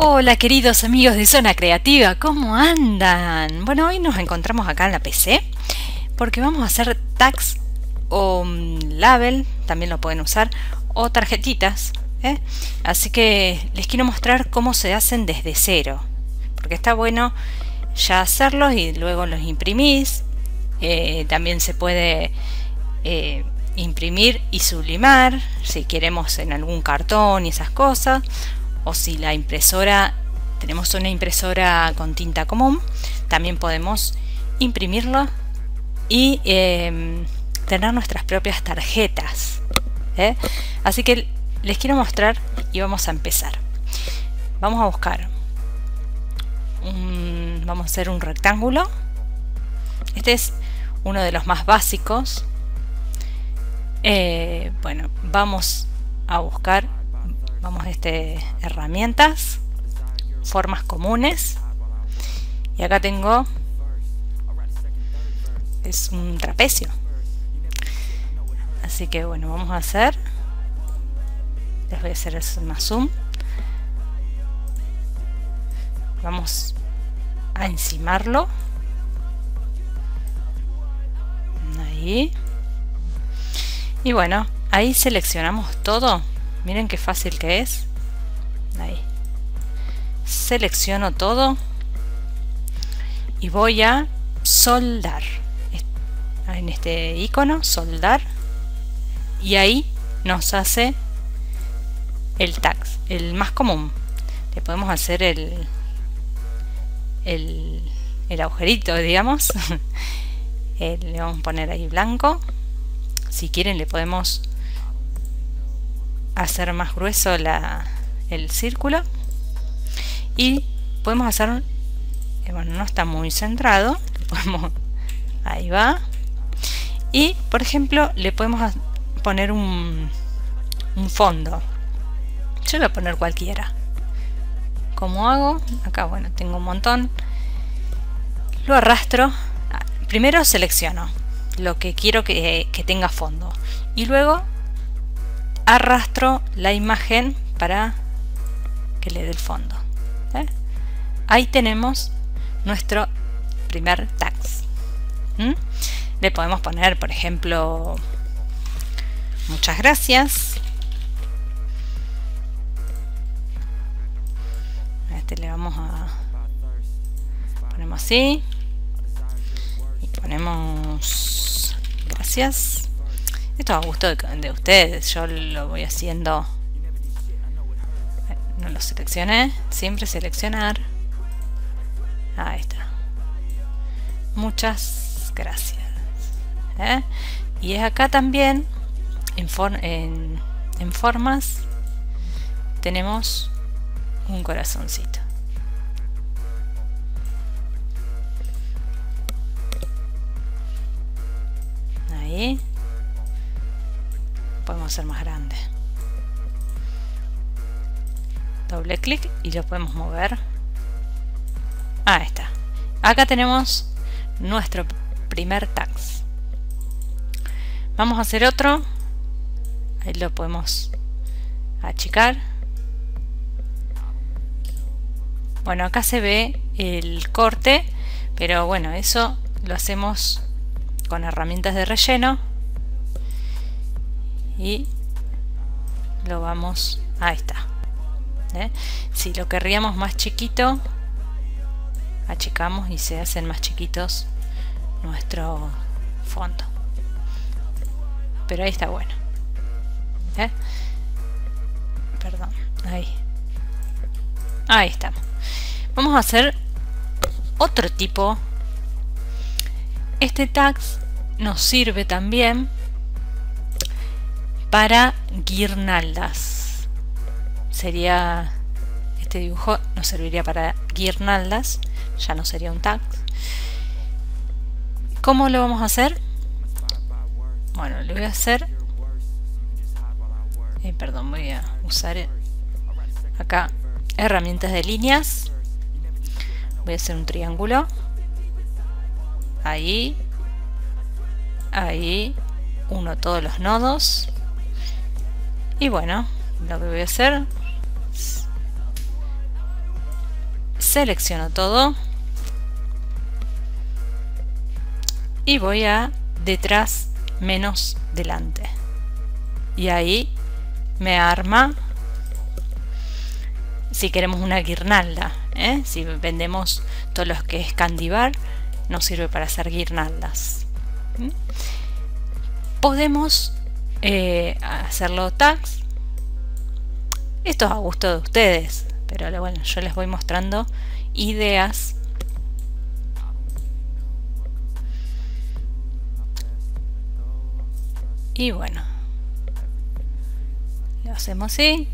Hola queridos amigos de Zona Creativa, ¿cómo andan? Bueno, hoy nos encontramos acá en la PC porque vamos a hacer tags o label, también lo pueden usar, o tarjetitas, ¿eh? Así que les quiero mostrar cómo se hacen desde cero, porque está bueno ya hacerlos y luego los imprimís. También se puede imprimir y sublimar si queremos en algún cartón y esas cosas, o si la impresora, tenemos una impresora con tinta común, también podemos imprimirlo y tener nuestras propias tarjetas, ¿eh? Así que les quiero mostrar y vamos a empezar. Vamos a buscar vamos a hacer un rectángulo. Este es uno de los más básicos. Bueno, vamos a buscar, herramientas, formas comunes, y acá tengo, es un trapecio, así que bueno, vamos a hacer, les voy a hacer más zoom, vamos a encimarlo, ahí, y bueno, ahí seleccionamos todo. Miren qué fácil que es. Ahí. Selecciono todo y voy a soldar. En este icono, soldar. Y ahí nos hace el tag, el más común. Le podemos hacer el agujerito, digamos. Le vamos a poner ahí blanco. Si quieren le podemos hacer más grueso el círculo, y podemos hacer, bueno, no está muy centrado, ahí va, y por ejemplo le podemos poner un fondo. Yo voy a poner cualquiera. ¿Cómo hago? Acá, bueno, tengo un montón, lo arrastro. Primero selecciono lo que quiero que tenga fondo y luego arrastro la imagen para que le dé el fondo, ¿eh? Ahí tenemos nuestro primer tag. Le podemos poner, por ejemplo, muchas gracias. A este le vamos a ponemos así y ponemos gracias. Esto a gusto de ustedes, yo lo voy haciendo. No lo seleccioné, siempre seleccionar. Ahí está. Muchas gracias, ¿eh? Y es acá también, en formas, tenemos un corazoncito. Ahí. Podemos hacer más grande. Doble clic y lo podemos mover. Ahí está. Acá tenemos nuestro primer tag. Vamos a hacer otro. Ahí lo podemos achicar. Bueno, acá se ve el corte, pero bueno, eso lo hacemos con herramientas de relleno. Y lo vamos, ahí está, ¿eh? Si lo querríamos más chiquito, achicamos y se hacen más chiquitos nuestro fondo, pero ahí está bueno, ¿eh? Perdón, ahí estamos. Vamos a hacer otro tipo. Este tag nos sirve también para guirnaldas. Sería, este dibujo nos serviría para guirnaldas, ya no sería un tag. ¿Cómo lo vamos a hacer? Bueno, le voy a hacer, perdón, voy a usar acá herramientas de líneas. Voy a hacer un triángulo. Ahí, uno todos los nodos. Y bueno, lo que voy a hacer selecciono todo y voy a detrás menos delante, y ahí me arma, si queremos una guirnalda, si vendemos todo lo que es candy bar, nos sirve para hacer guirnaldas. Podemos hacerlo tags. Esto es a gusto de ustedes, pero bueno, yo les voy mostrando ideas. Y bueno, lo hacemos así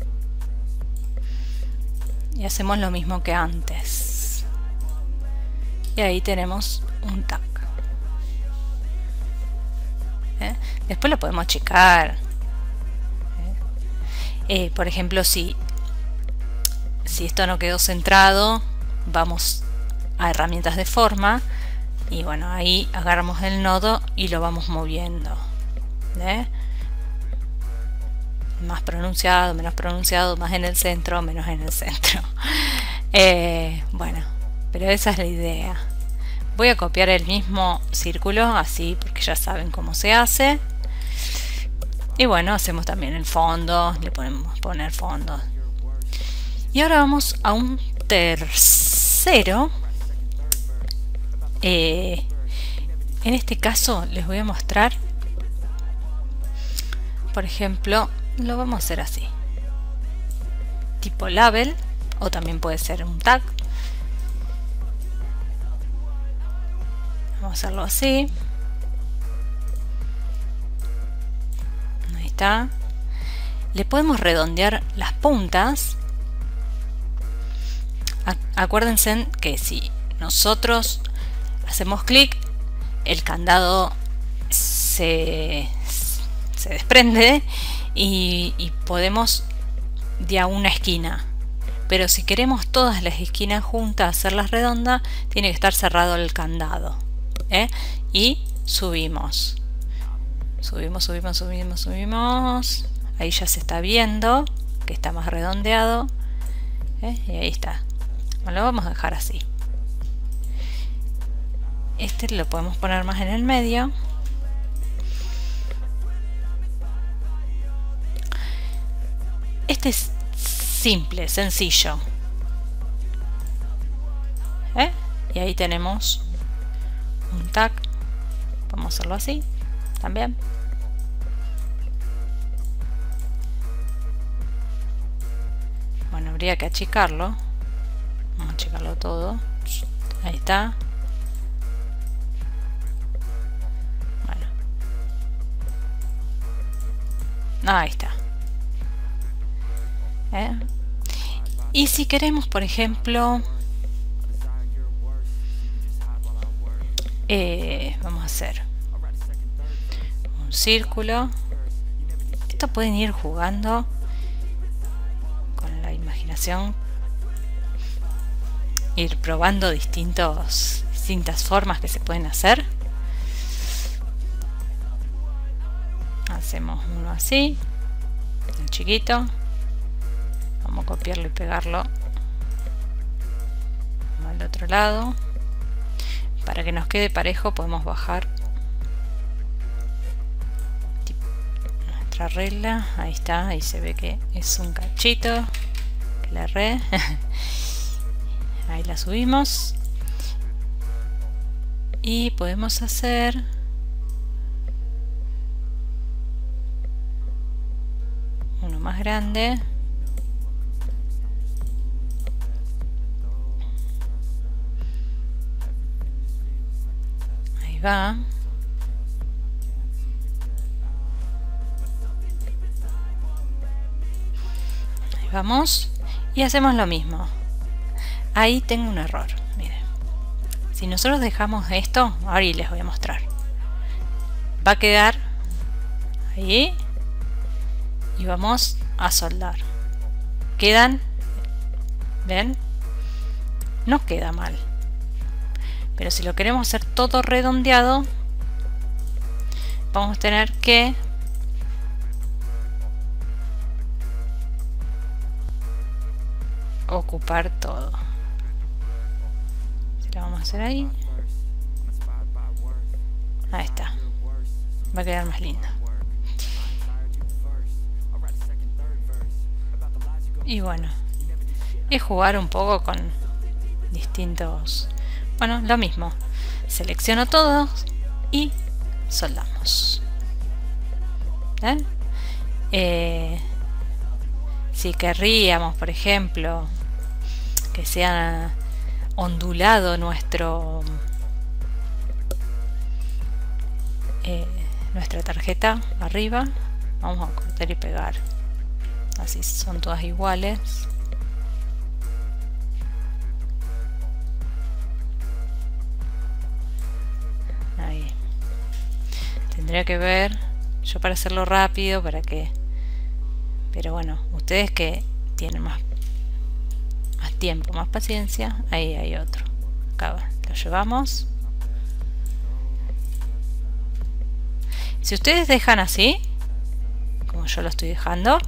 y hacemos lo mismo que antes, y ahí tenemos un tag. Después lo podemos achicar. Por ejemplo, si esto no quedó centrado, vamos a herramientas de forma y bueno, ahí agarramos el nodo y lo vamos moviendo. Más pronunciado, menos pronunciado, más en el centro, menos en el centro. Bueno, pero esa es la idea. Voy a copiar el mismo círculo así, porque ya saben cómo se hace. Y bueno, hacemos también el fondo, le podemos poner fondo. Y ahora vamos a un tercero. En este caso les voy a mostrar, por ejemplo, lo vamos a hacer así, tipo label, o también puede ser un tag. Vamos a hacerlo así. Ahí está. Le podemos redondear las puntas. Acuérdense que si nosotros hacemos clic, el candado se desprende y podemos de a una esquina. Pero si queremos todas las esquinas juntas, hacerlas redondas, tiene que estar cerrado el candado. Y subimos. Subimos. Ahí ya se está viendo que está más redondeado. Y ahí está. Bueno, lo vamos a dejar así. Este lo podemos poner más en el medio. Este es simple, sencillo. Y ahí tenemos un tag. Vamos a hacerlo así también. Bueno, habría que achicarlo. Vamos a achicarlo todo. Ahí está. Bueno. Ahí está. Y si queremos, por ejemplo, vamos a hacer un círculo. Esto pueden ir jugando con la imaginación, ir probando distintas formas que se pueden hacer. Hacemos uno así, un chiquito. Vamos a copiarlo y pegarlo al otro lado. Para que nos quede parejo podemos bajar nuestra regla. Ahí está, ahí se ve que es un cachito que la erré. Ahí la subimos. Y podemos hacer uno más grande. Ahí va. Ahí vamos. Y hacemos lo mismo. Ahí tengo un error. Miren. Si nosotros dejamos esto, ahora les voy a mostrar. Va a quedar ahí. Y vamos a soldar. Quedan. ¿Ven? No queda mal. Pero si lo queremos hacer todo redondeado, vamos a tener que ocupar todo. lo vamos a hacer ahí. Ahí está. Va a quedar más lindo. Y bueno, es jugar un poco con distintos... Bueno, lo mismo. Selecciono todos y soldamos. Si querríamos, por ejemplo, que sea ondulado nuestra tarjeta arriba, vamos a cortar y pegar. Así son todas iguales. Ahí. Tendría que ver yo para hacerlo rápido, para que... Pero bueno, ustedes que tienen más tiempo, más paciencia, ahí hay otro. Acá lo llevamos. Si ustedes dejan así, como yo lo estoy dejando,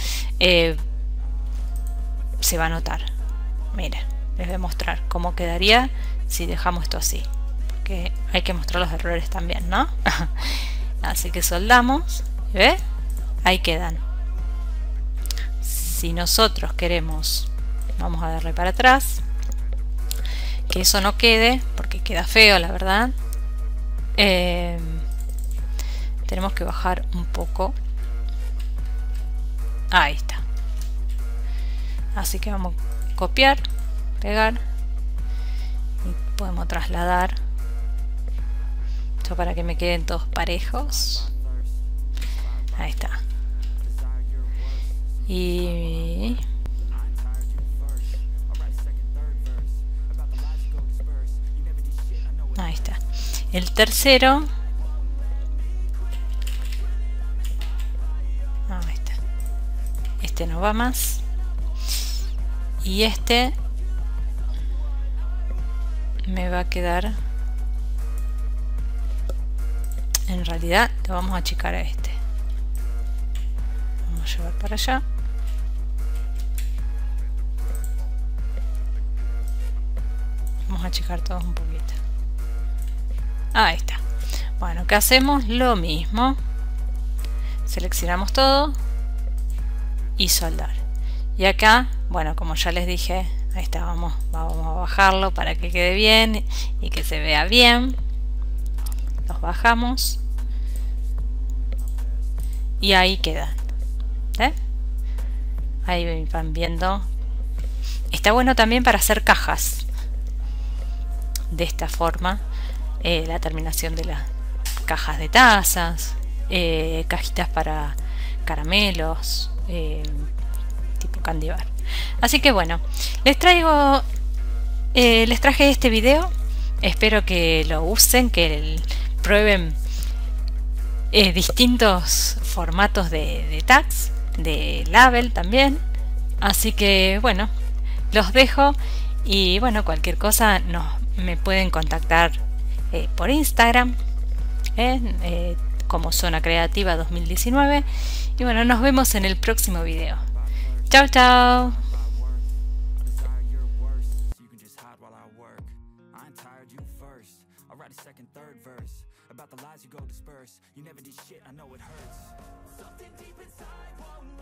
se va a notar. Miren, les voy a mostrar cómo quedaría si dejamos esto así, porque hay que mostrar los errores también, ¿no? Así que soldamos, ¿ve? Ahí quedan. Si nosotros queremos, vamos a darle para atrás, que eso no quede, porque queda feo, la verdad. Tenemos que bajar un poco. Ahí está. Así que vamos a copiar, pegar y podemos trasladar esto para que me queden todos parejos. Ahí está. Y ahí está. El tercero, ahí está. Este no va más. Y este me va a quedar, en realidad lo vamos a achicar a este. Vamos a llevar para allá. Vamos a achicar todos un poquito. Ahí está. Bueno, ¿qué hacemos? Lo mismo. Seleccionamos todo y soldar. Y acá, bueno, como ya les dije, ahí está, vamos a bajarlo para que quede bien y que se vea bien. Los bajamos y ahí quedan. Ahí van viendo. Está bueno también para hacer cajas de esta forma. La terminación de las cajas de tazas, cajitas para caramelos, tipo candy bar. Así que bueno, les traje este video. Espero que lo usen, que prueben distintos formatos de tags, de label también. Así que bueno, los dejo y bueno, cualquier cosa me pueden contactar por Instagram como Zona Creativa 2019. Y bueno, nos vemos en el próximo video. Chao, chao. About the lies you go disperse. You never did shit, I know it hurts. Something deep inside won't